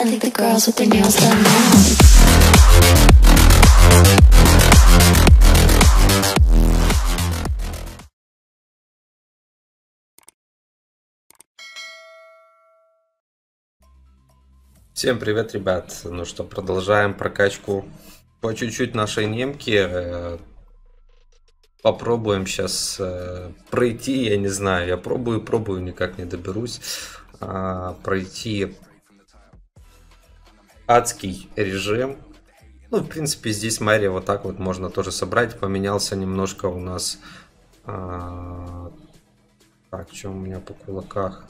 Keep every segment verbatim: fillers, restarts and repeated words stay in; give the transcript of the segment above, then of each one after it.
I think the girls with their nails done now. Всем привет, ребят. Ну что, продолжаем прокачку по чуть-чуть нашей немки. Попробуем сейчас пройти, я не знаю, я пробую, пробую, никак не доберусь. Пройти адский режим. Ну, в принципе, здесь Мэри вот так вот можно тоже собрать. Поменялся немножко у нас. Так, что у меня по кулаках?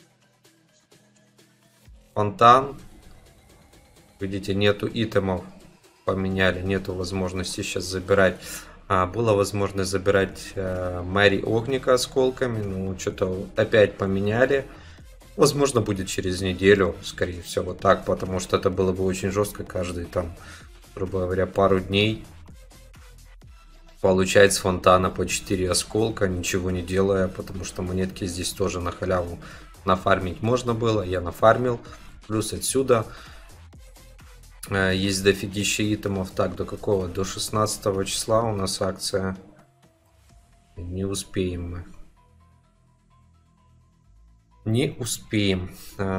Фонтан. Видите, нету итемов, поменяли, нету возможности сейчас забирать. А, была возможность забирать э, Мэри Огника осколками, ну что-то опять поменяли. Возможно, будет через неделю, скорее всего, вот так, потому что это было бы очень жестко, каждый там, грубо говоря, пару дней получать с фонтана по четыре осколка, ничего не делая, потому что монетки здесь тоже на халяву нафармить можно было, я нафармил. Плюс отсюда есть дофигища итемов. Так, до какого? До шестнадцатого числа у нас акция. Не успеем мы. Не успеем.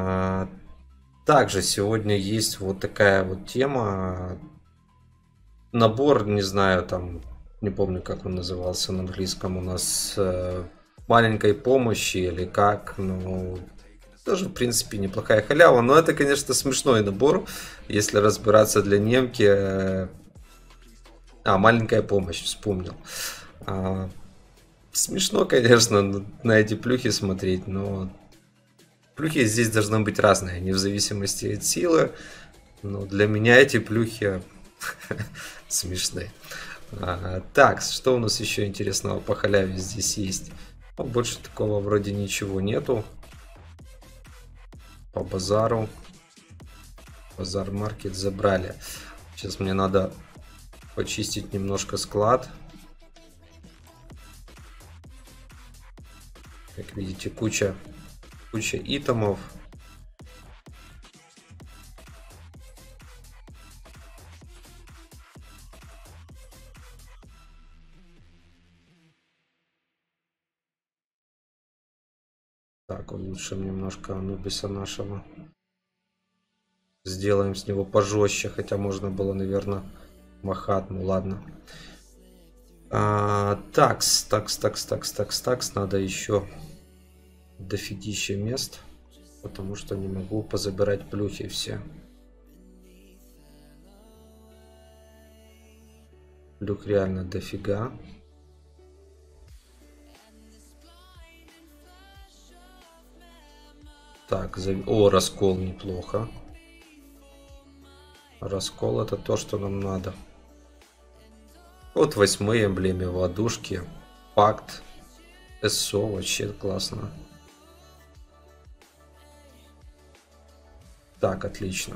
Также сегодня есть вот такая вот тема. Набор, не знаю, там, не помню, как он назывался на английском у нас. Маленькой помощи или как, ну... Тоже, в принципе, неплохая халява. Но это, конечно, смешной набор, если разбираться для немки. А, маленькая помощь, вспомнил. А, смешно, конечно, на эти плюхи смотреть, но плюхи здесь должны быть разные, не в зависимости от силы. Но для меня эти плюхи смешные. А, так, что у нас еще интересного по халяве здесь есть? Ну, больше такого вроде ничего нету. По базару. Базар маркет забрали. Сейчас мне надо почистить немножко склад. Как видите, куча, куча итемов. Так, улучшим немножко Анубиса нашего. Сделаем с него пожестче, хотя можно было, наверное, махат, ну ладно. А, такс, такс, такс, такс, такс, такс. Надо еще дофигища мест, потому что не могу позабирать плюхи все. Плюх реально дофига. Так, за... о, раскол неплохо. Раскол это то, что нам надо. Вот восьмые эмблемы водушки. Пакт. СО вообще классно. Так, отлично.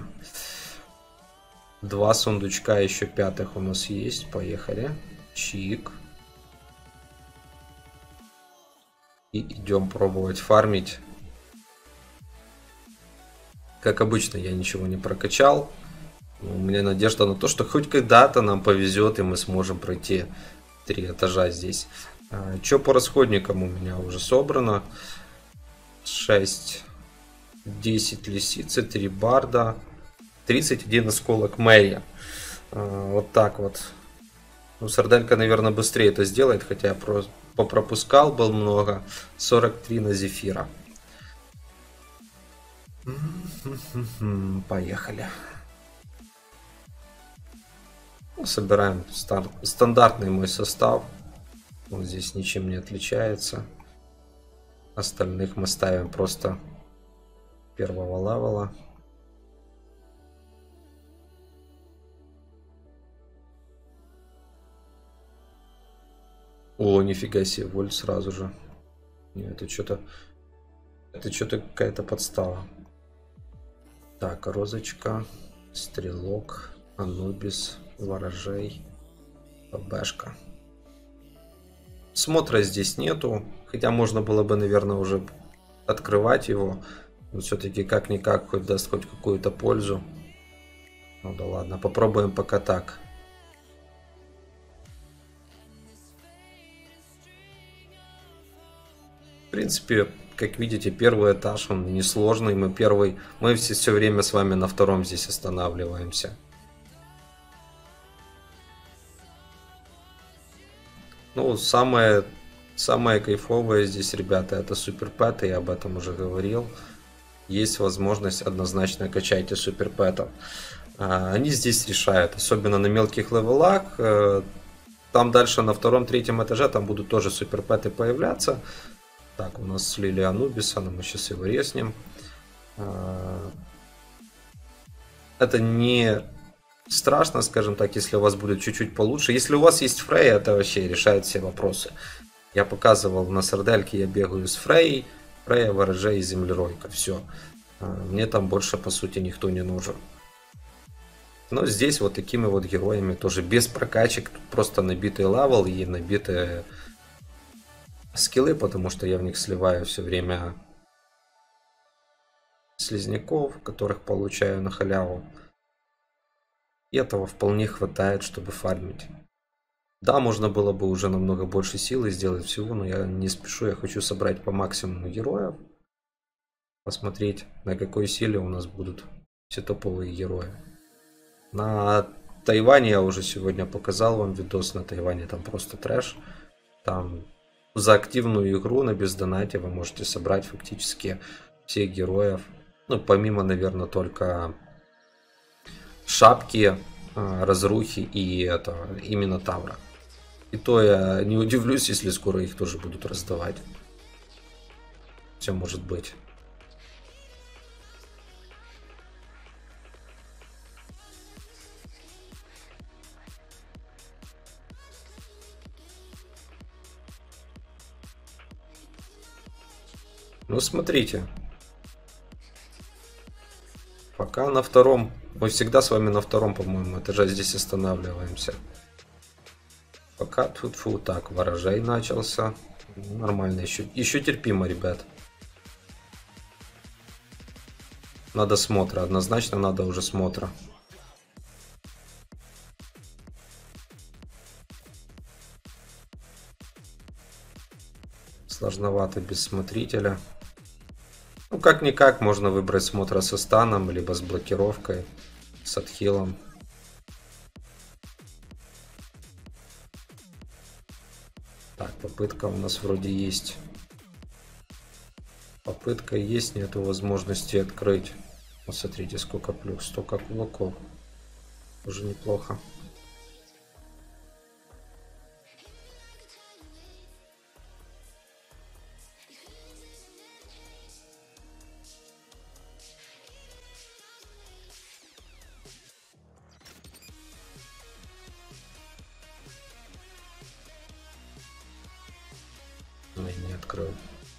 Два сундучка еще пятых у нас есть. Поехали. Чик. И идем пробовать фармить. Как обычно, я ничего не прокачал. У меня надежда на то, что хоть когда-то нам повезет, и мы сможем пройти три этажа здесь. А, что по расходникам у меня уже собрано? шесть, десять лисицы, три барда, тридцать один осколок Мэри. А, вот так вот. Ну, Сарделька, наверное, быстрее это сделает, хотя я про попропускал, был много. сорок три на Зефира. Поехали. Собираем стар... стандартный мой состав. Он здесь ничем не отличается. Остальных мы ставим просто первого левела. О, нифига себе, вольт сразу же. Нет, это что-то... Это что-то какая-то подстава. Так, розочка, стрелок, Анубис, ворожей, ПБшка. Смотра здесь нету, хотя можно было бы, наверное, уже открывать его. Но все-таки как-никак хоть даст хоть какую-то пользу. Ну да ладно, попробуем пока так. В принципе, как видите, первый этаж, он несложный. Мы первый, мы все, все время с вами на втором здесь останавливаемся. Ну, самое, самое кайфовое здесь, ребята, это суперпэты, я об этом уже говорил. Есть возможность однозначно качайте суперпэтов. Они здесь решают, особенно на мелких левелах. Там дальше на втором-третьем этаже там будут тоже суперпэты появляться. Так, у нас слили Анубиса, но мы сейчас его резнем. Это не страшно, скажем так, если у вас будет чуть-чуть получше. Если у вас есть Фрейя, это вообще решает все вопросы. Я показывал на сардельке, я бегаю с Фрейей, Фрейя, ворожей и землеройка. Все. Мне там больше, по сути, никто не нужен. Но здесь вот такими вот героями тоже без прокачек. Тут просто набитый левел и набитые скиллы, потому что я в них сливаю все время слизняков, которых получаю на халяву. И этого вполне хватает, чтобы фармить. Да, можно было бы уже намного больше силы сделать всего, но я не спешу, я хочу собрать по максимуму героев. Посмотреть, на какой силе у нас будут все топовые герои. На Тайване я уже сегодня показал вам видос, на Тайване там просто трэш. Там за активную игру на бездонате вы можете собрать фактически всех героев. Ну, помимо, наверное, только шапки, разрухи и это, именно Тавра. И то я не удивлюсь, если скоро их тоже будут раздавать. Все может быть. Ну, смотрите. Пока на втором. Мы всегда с вами на втором, по-моему, этаже здесь останавливаемся. Пока тут фу, так, ворожей начался. Нормально, еще, еще терпимо, ребят. Надо смотра, однозначно надо уже смотра. Сложновато без смотрителя. Ну, как-никак можно выбрать смотра со станом, либо с блокировкой, с отхилом. Так, попытка у нас вроде есть. Попытка есть, нету возможности открыть. Вот смотрите, сколько плюс, столько кулаков. Уже неплохо. Ой, не открою.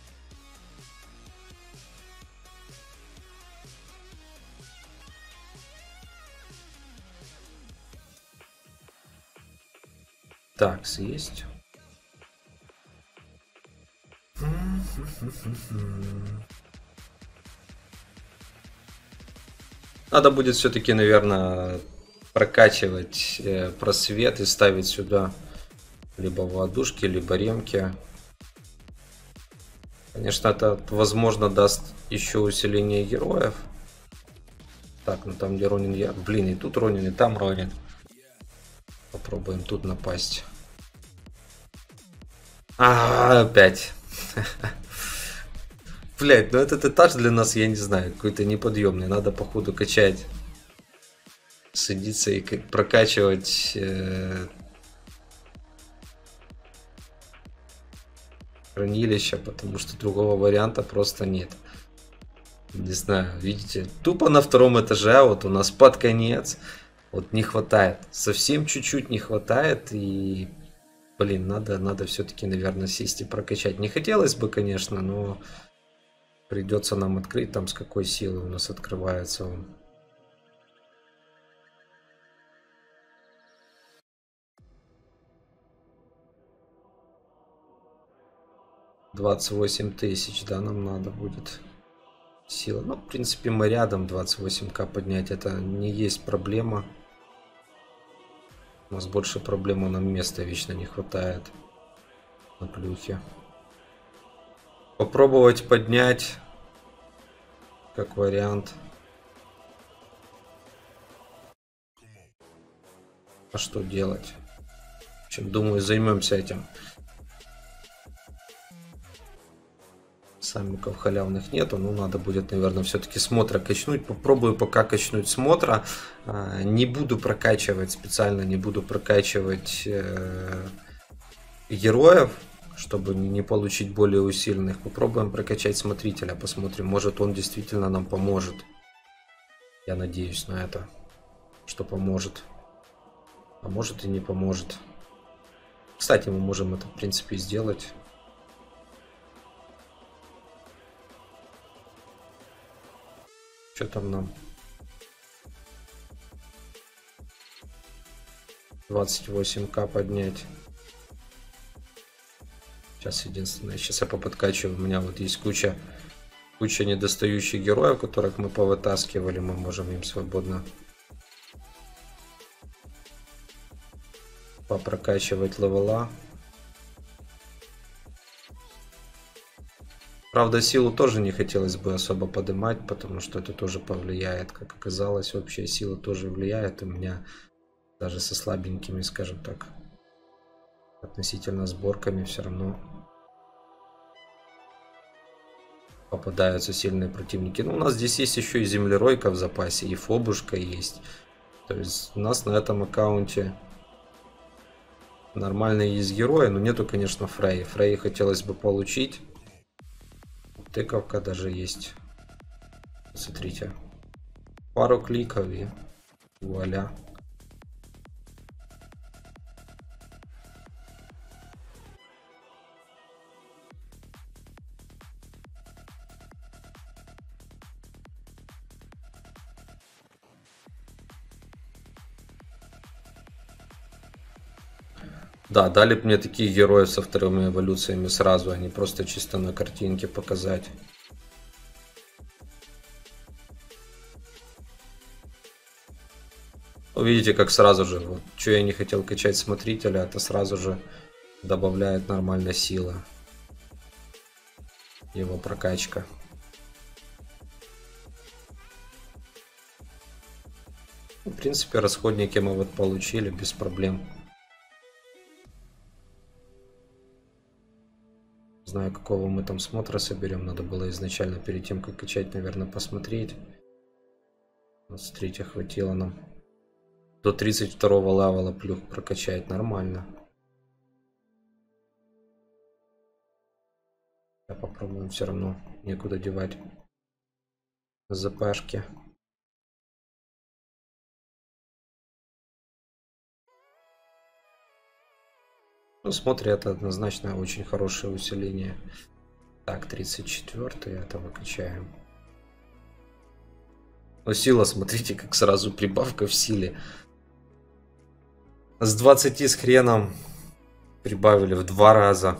Так, съесть. Надо будет все-таки, наверное, прокачивать просвет и ставить сюда либо воздушки, либо ремки. Конечно, это, возможно, даст еще усиление героев. Так, ну там где Ронин я... Блин, и тут Ронин, и там Ронин. Попробуем тут напасть. А, опять. Блять, ну этот этаж для нас, я не знаю, какой-то неподъемный. Надо, походу, качать. Садиться и прокачивать... Э... хранилища, потому что другого варианта просто нет. Не знаю, видите, тупо на втором этаже, вот у нас под конец, вот не хватает, совсем чуть-чуть не хватает, и, блин, надо, надо все-таки, наверное, сесть и прокачать. Не хотелось бы, конечно, но придется нам открыть, там с какой силы у нас открывается он. двадцать восемь тысяч, да, нам надо будет. Сила. Ну, в принципе, мы рядом. двадцать восемь ка поднять это не есть проблема. У нас больше проблема, нам места вечно не хватает на плюхе. Попробовать поднять как вариант. А что делать? В общем, думаю, займемся этим. Самиков халявных нету, ну надо будет, наверное, все-таки смотра качнуть. Попробую пока качнуть смотра. Не буду прокачивать, специально не буду прокачивать э, героев, чтобы не получить более усиленных. Попробуем прокачать смотрителя, посмотрим, может он действительно нам поможет. Я надеюсь на это, что поможет. А может и не поможет. Кстати, мы можем это, в принципе, сделать. Что там нам? двадцать восемь ка поднять. Сейчас единственное. Сейчас я поподкачиваю. У меня вот есть куча, куча недостающих героев, которых мы повытаскивали. Мы можем им свободно попрокачивать левела. Правда, силу тоже не хотелось бы особо поднимать, потому что это тоже повлияет. Как оказалось, общая сила тоже влияет. У меня даже со слабенькими, скажем так, относительно сборками все равно попадаются сильные противники. Но у нас здесь есть еще и землеройка в запасе, и фобушка есть. То есть у нас на этом аккаунте нормальные есть герои, но нету, конечно, Фрей. Фрей хотелось бы получить. Тыковка даже есть. Смотрите. Пару кликов и вуаля. Да, дали бы мне таких героев со вторыми эволюциями сразу, а не просто чисто на картинке показать. Видите, как сразу же, вот, что я не хотел качать смотрителя, это сразу же добавляет нормально сила. Его прокачка. В принципе, расходники мы вот получили без проблем. Знаю, какого мы там смотра соберем. Надо было изначально перед тем, как качать, наверное, посмотреть. Вот, смотрите, хватило нам до тридцать второго левела плюх прокачать. Нормально. Я попробуем, все равно некуда девать ЗПшки. Ну, смотри, это однозначно очень хорошее усиление. Так, тридцать четвёртый, это выкачаем. Но сила, смотрите, как сразу прибавка в силе. С двадцати с хреном прибавили в два раза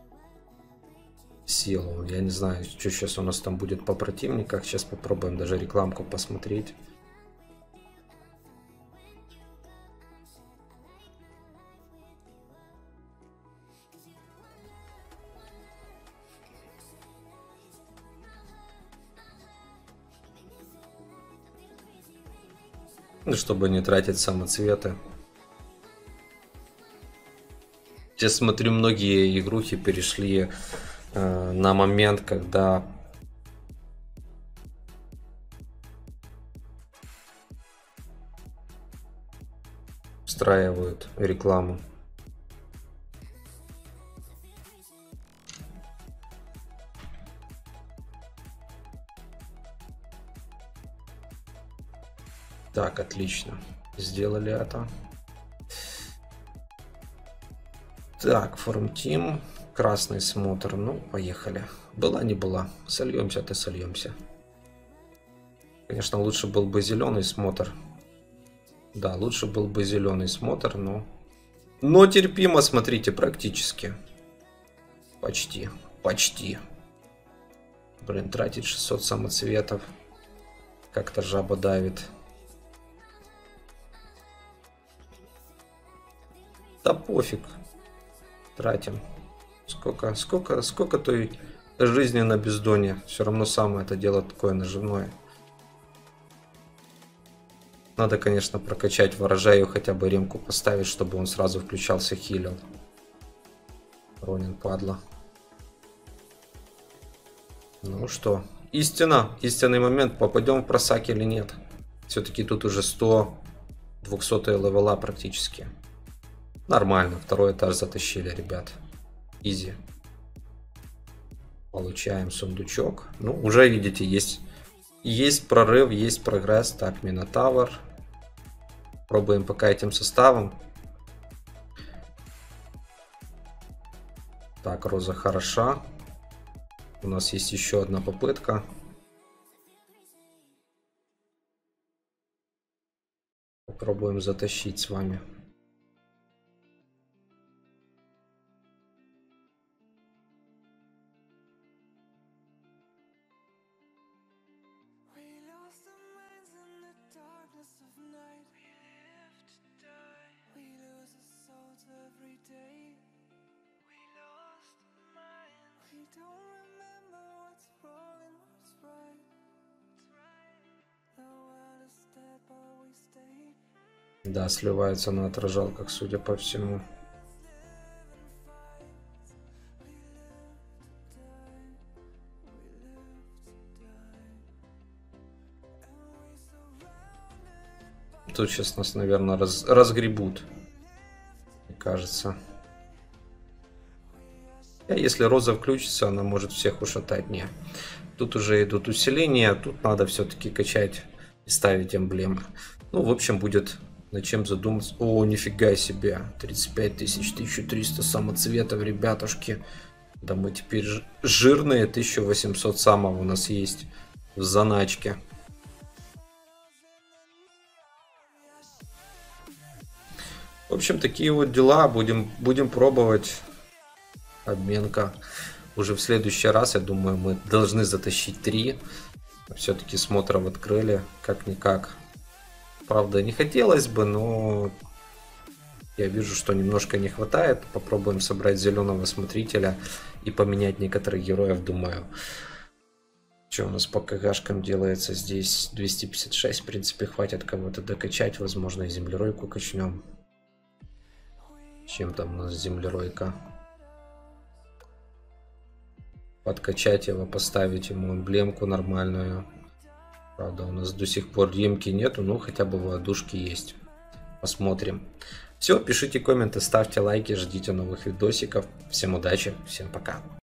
силу. Я не знаю, что сейчас у нас там будет по противниках. Сейчас попробуем даже рекламку посмотреть. Чтобы не тратить самоцветы. Сейчас смотрю, многие игрухи перешли э, на момент, когда встраивают рекламу. Так, отлично. Сделали это. Так, формтим. Красный смотр. Ну, поехали. Была, не была. Сольемся-то сольемся. Конечно, лучше был бы зеленый смотр. Да, лучше был бы зеленый смотр, но... Но терпимо, смотрите, практически. Почти. Почти. Блин, тратить шестьсот самоцветов. Как-то жаба давит. Да пофиг. Тратим. Сколько, сколько, сколько той жизни на бездоне. Все равно самое это дело такое наживное. Надо, конечно, прокачать ворожаю, хотя бы ремку поставить, чтобы он сразу включался, хилил. Ронин, падла. Ну что, истина, истинный момент, попадем в просак или нет. Все-таки тут уже сто двухсотые левела практически. Нормально, второй этаж затащили, ребят. Изи. Получаем сундучок. Ну, уже видите, есть, есть прорыв, есть прогресс. Так, Минотавр. Пробуем пока этим составом. Так, роза хороша. У нас есть еще одна попытка. Попробуем затащить с вами. Да, сливается на отражалках, судя по всему. Тут сейчас нас, наверное, раз, разгребут, мне кажется. А если роза включится, она может всех ушатать. Не. Тут уже идут усиления, тут надо все-таки качать и ставить эмблемы. Ну, в общем, будет над чем задуматься. О, нифига себе. тридцать пять тысяч, тысяча триста самоцветов, ребятушки. Да мы теперь жирные. тысяча восемьсот самого у нас есть в заначке. В общем, такие вот дела. Будем, будем пробовать. Обменка. Уже в следующий раз, я думаю, мы должны затащить три. Все-таки смотров открыли. Как-никак. Правда, не хотелось бы, но я вижу, что немножко не хватает. Попробуем собрать зеленого смотрителя и поменять некоторых героев, думаю. Что у нас по КГшкам делается здесь? двести пятьдесят шесть, в принципе, хватит кого-то докачать. Возможно, и землеройку качнем. Чем там у нас землеройка? Подкачать его, поставить ему эмблемку нормальную. Правда, у нас до сих пор ремки нету, но хотя бы воздушки есть. Посмотрим. Все, пишите комменты, ставьте лайки, ждите новых видосиков. Всем удачи, всем пока.